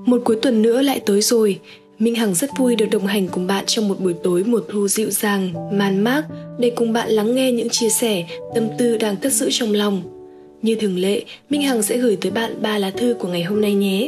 Một cuối tuần nữa lại tới rồi. Minh Hằng rất vui được đồng hành cùng bạn trong một buổi tối mùa thu dịu dàng, man mác để cùng bạn lắng nghe những chia sẻ, tâm tư đang cất giữ trong lòng. Như thường lệ, Minh Hằng sẽ gửi tới bạn 3 lá thư của ngày hôm nay nhé.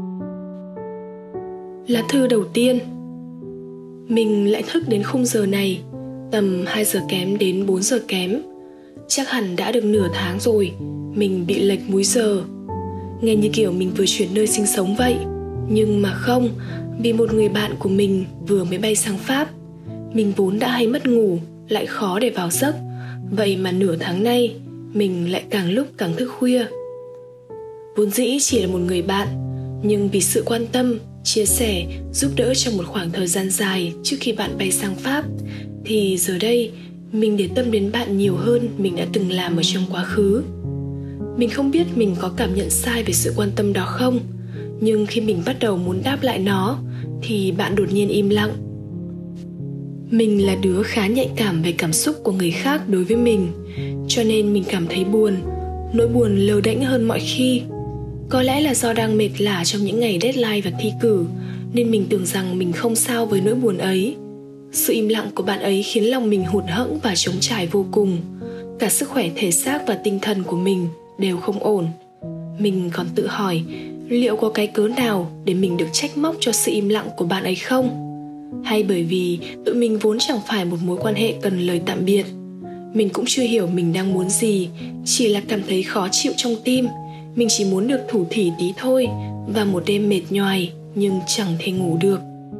Lá thư đầu tiên. Mình lại thức đến khung giờ này, tầm 2 giờ kém đến 4 giờ kém. Chắc hẳn đã được nửa tháng rồi, mình bị lệch múi giờ. Nghe như kiểu mình vừa chuyển nơi sinh sống vậy. Nhưng mà không, vì một người bạn của mình vừa mới bay sang Pháp. Mình vốn đã hay mất ngủ, lại khó để vào giấc. Vậy mà nửa tháng nay, mình lại càng lúc càng thức khuya. Vốn dĩ chỉ là một người bạn, nhưng vì sự quan tâm, chia sẻ, giúp đỡ trong một khoảng thời gian dài trước khi bạn bay sang Pháp, thì giờ đây mình để tâm đến bạn nhiều hơn mình đã từng làm ở trong quá khứ. Mình không biết mình có cảm nhận sai về sự quan tâm đó không, nhưng khi mình bắt đầu muốn đáp lại nó thì bạn đột nhiên im lặng. Mình là đứa khá nhạy cảm về cảm xúc của người khác đối với mình, cho nên mình cảm thấy buồn, nỗi buồn lờ đễnh hơn mọi khi. Có lẽ là do đang mệt lả trong những ngày deadline và thi cử, nên mình tưởng rằng mình không sao với nỗi buồn ấy. Sự im lặng của bạn ấy khiến lòng mình hụt hẫng và trống trải vô cùng. Cả sức khỏe thể xác và tinh thần của mình đều không ổn. Mình còn tự hỏi liệu có cái cớ nào để mình được trách móc cho sự im lặng của bạn ấy không? Hay bởi vì tụi mình vốn chẳng phải một mối quan hệ cần lời tạm biệt. Mình cũng chưa hiểu mình đang muốn gì, chỉ là cảm thấy khó chịu trong tim. Mình chỉ muốn được thủ thỉ tí thôi, và một đêm mệt nhoài nhưng chẳng thể ngủ được.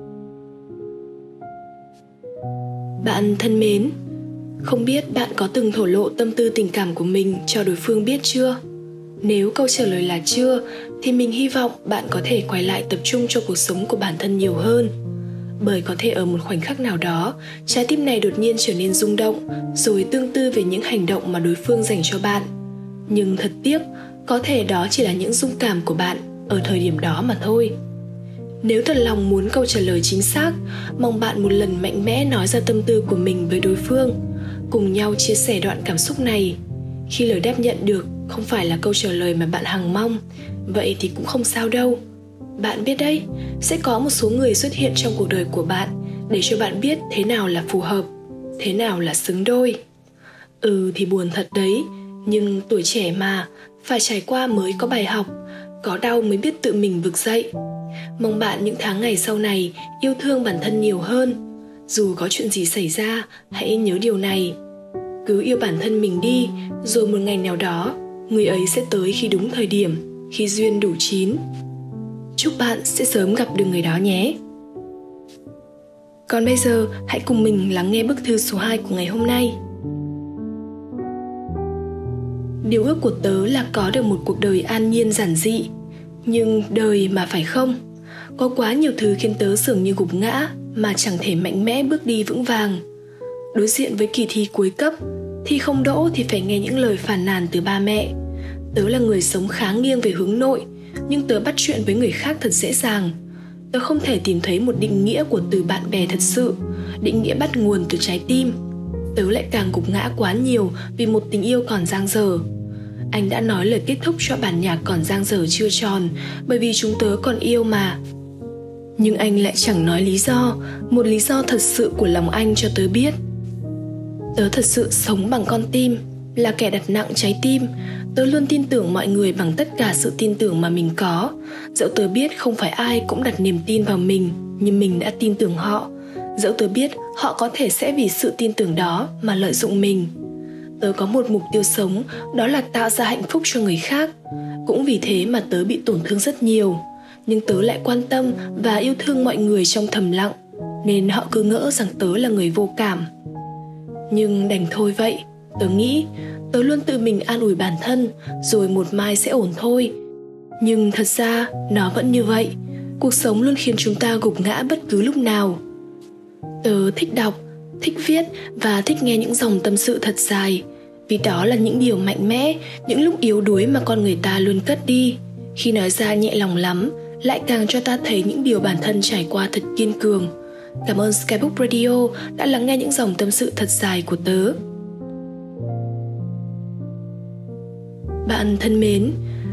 Bạn thân mến, không biết bạn có từng thổ lộ tâm tư tình cảm của mình cho đối phương biết chưa? Nếu câu trả lời là chưa, thì mình hy vọng bạn có thể quay lại tập trung cho cuộc sống của bản thân nhiều hơn. Bởi có thể ở một khoảnh khắc nào đó, trái tim này đột nhiên trở nên rung động, rồi tương tư về những hành động mà đối phương dành cho bạn. Nhưng thật tiếc, có thể đó chỉ là những rung cảm của bạn ở thời điểm đó mà thôi. Nếu thật lòng muốn câu trả lời chính xác, mong bạn một lần mạnh mẽ nói ra tâm tư của mình với đối phương, cùng nhau chia sẻ đoạn cảm xúc này. Khi lời đáp nhận được không phải là câu trả lời mà bạn hằng mong, vậy thì cũng không sao đâu. Bạn biết đấy, sẽ có một số người xuất hiện trong cuộc đời của bạn để cho bạn biết thế nào là phù hợp, thế nào là xứng đôi. Thì buồn thật đấy, nhưng tuổi trẻ mà, phải trải qua mới có bài học, có đau mới biết tự mình vực dậy. Mong bạn những tháng ngày sau này yêu thương bản thân nhiều hơn. Dù có chuyện gì xảy ra, hãy nhớ điều này. Cứ yêu bản thân mình đi, rồi một ngày nào đó, người ấy sẽ tới khi đúng thời điểm, khi duyên đủ chín. Chúc bạn sẽ sớm gặp được người đó nhé. Còn bây giờ, hãy cùng mình lắng nghe bức thư số 2 của ngày hôm nay. Điều ước của tớ là có được một cuộc đời an nhiên giản dị. Nhưng đời mà phải không? Có quá nhiều thứ khiến tớ dường như gục ngã mà chẳng thể mạnh mẽ bước đi vững vàng. Đối diện với kỳ thi cuối cấp, thi không đỗ thì phải nghe những lời phàn nàn từ ba mẹ. Tớ là người sống khá nghiêng về hướng nội, nhưng tớ bắt chuyện với người khác thật dễ dàng. Tớ không thể tìm thấy một định nghĩa của từ bạn bè thật sự, định nghĩa bắt nguồn từ trái tim. Tớ lại càng gục ngã quá nhiều vì một tình yêu còn dang dở. Anh đã nói lời kết thúc cho bản nhạc còn dang dở chưa tròn, bởi vì chúng tớ còn yêu mà. Nhưng anh lại chẳng nói lý do, một lý do thật sự của lòng anh cho tớ biết. Tớ thật sự sống bằng con tim, là kẻ đặt nặng trái tim. Tớ luôn tin tưởng mọi người bằng tất cả sự tin tưởng mà mình có. Dẫu tớ biết không phải ai cũng đặt niềm tin vào mình, nhưng mình đã tin tưởng họ. Dẫu tớ biết họ có thể sẽ vì sự tin tưởng đó mà lợi dụng mình. Tớ có một mục tiêu sống, đó là tạo ra hạnh phúc cho người khác. Cũng vì thế mà tớ bị tổn thương rất nhiều. Nhưng tớ lại quan tâm và yêu thương mọi người trong thầm lặng, nên họ cứ ngỡ rằng tớ là người vô cảm. Nhưng đành thôi vậy. Tớ nghĩ, tớ luôn tự mình an ủi bản thân, rồi một mai sẽ ổn thôi. Nhưng thật ra, nó vẫn như vậy. Cuộc sống luôn khiến chúng ta gục ngã bất cứ lúc nào. Tớ thích đọc, thích viết và thích nghe những dòng tâm sự thật dài. Vì đó là những điều mạnh mẽ, những lúc yếu đuối mà con người ta luôn cất đi. Khi nói ra nhẹ lòng lắm, lại càng cho ta thấy những điều bản thân trải qua thật kiên cường. Cảm ơn Skybook Radio đã lắng nghe những dòng tâm sự thật dài của tớ. Bạn thân mến,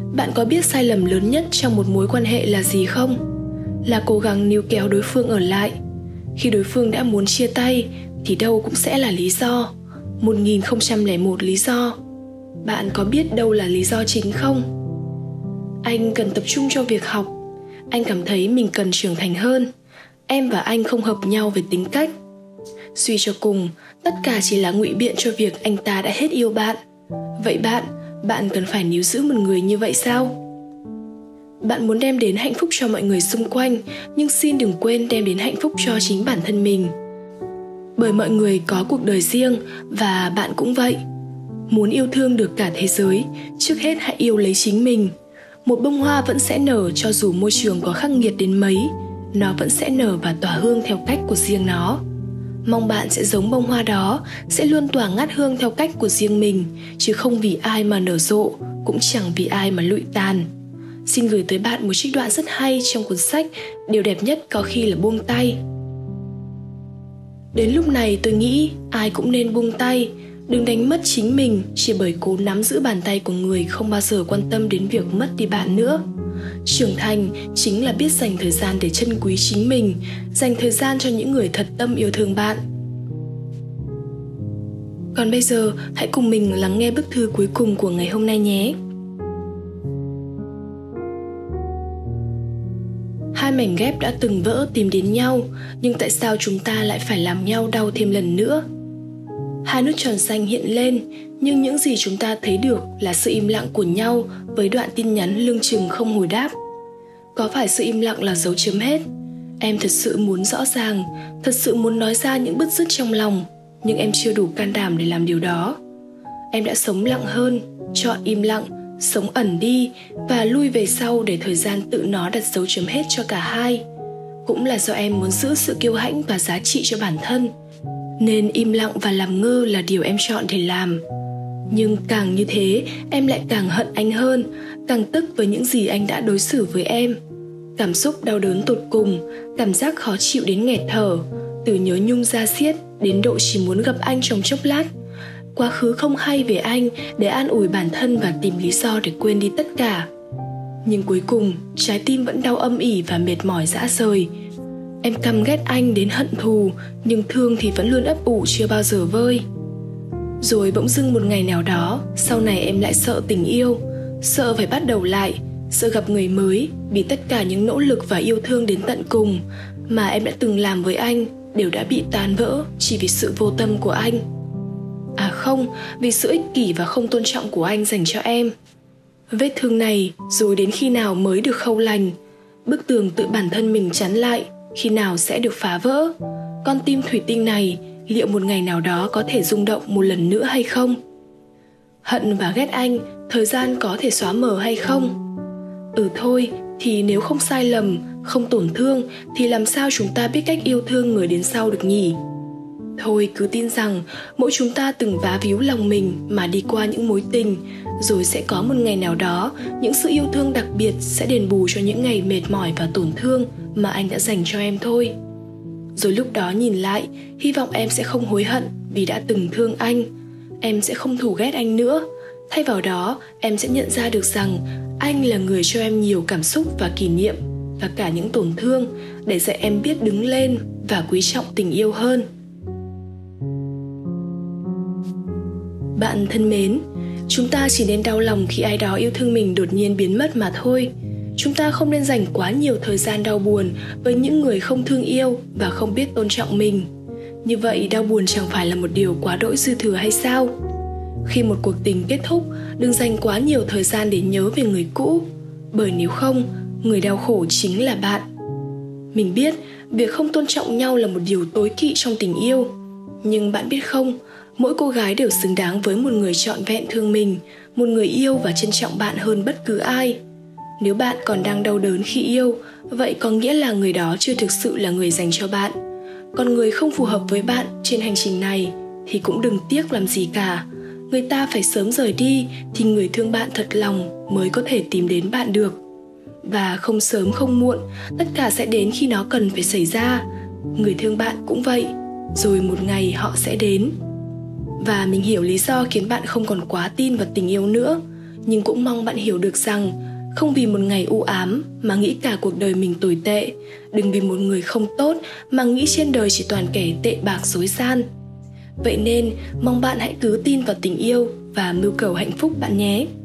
Bạn có biết sai lầm lớn nhất trong một mối quan hệ là gì không? Là cố gắng níu kéo đối phương ở lại. Khi đối phương đã muốn chia tay thì đâu cũng sẽ là lý do. 1001 lý do. Bạn có biết đâu là lý do chính không? Anh cần tập trung cho việc học. Anh cảm thấy mình cần trưởng thành hơn. Em và anh không hợp nhau về tính cách. Suy cho cùng, tất cả chỉ là ngụy biện cho việc anh ta đã hết yêu bạn. Vậy bạn cần phải níu giữ một người như vậy sao? Bạn muốn đem đến hạnh phúc cho mọi người xung quanh, nhưng xin đừng quên đem đến hạnh phúc cho chính bản thân mình. Bởi mọi người có cuộc đời riêng, và bạn cũng vậy. Muốn yêu thương được cả thế giới, trước hết hãy yêu lấy chính mình. Một bông hoa vẫn sẽ nở cho dù môi trường có khắc nghiệt đến mấy. Nó vẫn sẽ nở và tỏa hương theo cách của riêng nó. Mong bạn sẽ giống bông hoa đó, sẽ luôn tỏa ngát hương theo cách của riêng mình, chứ không vì ai mà nở rộ, cũng chẳng vì ai mà lụi tàn. Xin gửi tới bạn một trích đoạn rất hay trong cuốn sách Điều đẹp nhất có khi là buông tay. Đến lúc này tôi nghĩ ai cũng nên buông tay. Đừng đánh mất chính mình chỉ bởi cố nắm giữ bàn tay của người không bao giờ quan tâm đến việc mất đi bạn nữa. Trưởng thành chính là biết dành thời gian để trân quý chính mình, dành thời gian cho những người thật tâm yêu thương bạn. Còn bây giờ, hãy cùng mình lắng nghe bức thư cuối cùng của ngày hôm nay nhé. Hai mảnh ghép đã từng vỡ tìm đến nhau, nhưng tại sao chúng ta lại phải làm nhau đau thêm lần nữa? Hai nút tròn xanh hiện lên, nhưng những gì chúng ta thấy được là sự im lặng của nhau với đoạn tin nhắn lưng chừng không hồi đáp. Có phải sự im lặng là dấu chấm hết? Em thật sự muốn rõ ràng, thật sự muốn nói ra những bứt rứt trong lòng, nhưng em chưa đủ can đảm để làm điều đó. Em đã sống lặng hơn, chọn im lặng, sống ẩn đi và lui về sau để thời gian tự nó đặt dấu chấm hết cho cả hai. Cũng là do em muốn giữ sự kiêu hãnh và giá trị cho bản thân, nên im lặng và làm ngơ là điều em chọn để làm. Nhưng càng như thế, em lại càng hận anh hơn, càng tức với những gì anh đã đối xử với em. Cảm xúc đau đớn tột cùng, cảm giác khó chịu đến nghẹt thở, từ nhớ nhung da diết đến độ chỉ muốn gặp anh trong chốc lát. Quá khứ không hay về anh để an ủi bản thân và tìm lý do để quên đi tất cả. Nhưng cuối cùng, trái tim vẫn đau âm ỉ và mệt mỏi rã rời. Em căm ghét anh đến hận thù, nhưng thương thì vẫn luôn ấp ủ chưa bao giờ vơi. Rồi bỗng dưng một ngày nào đó, sau này em lại sợ tình yêu, sợ phải bắt đầu lại, sợ gặp người mới, vì tất cả những nỗ lực và yêu thương đến tận cùng mà em đã từng làm với anh đều đã bị tan vỡ chỉ vì sự vô tâm của anh. À không, vì sự ích kỷ và không tôn trọng của anh dành cho em. Vết thương này rồi đến khi nào mới được khâu lành? Bức tường tự bản thân mình chắn lại, khi nào sẽ được phá vỡ? Con tim thủy tinh này liệu một ngày nào đó có thể rung động một lần nữa hay không? Hận và ghét anh, thời gian có thể xóa mờ hay không? Thôi, thì nếu không sai lầm, không tổn thương thì làm sao chúng ta biết cách yêu thương người đến sau được nhỉ? Thôi cứ tin rằng mỗi chúng ta từng vá víu lòng mình mà đi qua những mối tình, rồi sẽ có một ngày nào đó những sự yêu thương đặc biệt sẽ đền bù cho những ngày mệt mỏi và tổn thương mà anh đã dành cho em thôi. Rồi lúc đó nhìn lại, hy vọng em sẽ không hối hận vì đã từng thương anh. Em sẽ không thù ghét anh nữa. Thay vào đó, em sẽ nhận ra được rằng anh là người cho em nhiều cảm xúc và kỷ niệm, và cả những tổn thương, để dạy em biết đứng lên và quý trọng tình yêu hơn. Bạn thân mến, chúng ta chỉ nên đau lòng khi ai đó yêu thương mình đột nhiên biến mất mà thôi. Chúng ta không nên dành quá nhiều thời gian đau buồn với những người không thương yêu và không biết tôn trọng mình. Như vậy đau buồn chẳng phải là một điều quá đỗi dư thừa hay sao? Khi một cuộc tình kết thúc, đừng dành quá nhiều thời gian để nhớ về người cũ, bởi nếu không, người đau khổ chính là bạn. Mình biết, việc không tôn trọng nhau là một điều tối kỵ trong tình yêu. Nhưng bạn biết không, mỗi cô gái đều xứng đáng với một người trọn vẹn thương mình, một người yêu và trân trọng bạn hơn bất cứ ai. Nếu bạn còn đang đau đớn khi yêu, vậy có nghĩa là người đó chưa thực sự là người dành cho bạn. Còn người không phù hợp với bạn trên hành trình này thì cũng đừng tiếc làm gì cả. Người ta phải sớm rời đi thì người thương bạn thật lòng mới có thể tìm đến bạn được. Và không sớm không muộn, tất cả sẽ đến khi nó cần phải xảy ra. Người thương bạn cũng vậy, rồi một ngày họ sẽ đến. Và mình hiểu lý do khiến bạn không còn quá tin vào tình yêu nữa. Nhưng cũng mong bạn hiểu được rằng không vì một ngày u ám mà nghĩ cả cuộc đời mình tồi tệ. Đừng vì một người không tốt mà nghĩ trên đời chỉ toàn kẻ tệ bạc dối gian. Vậy nên mong bạn hãy cứ tin vào tình yêu và mưu cầu hạnh phúc bạn nhé.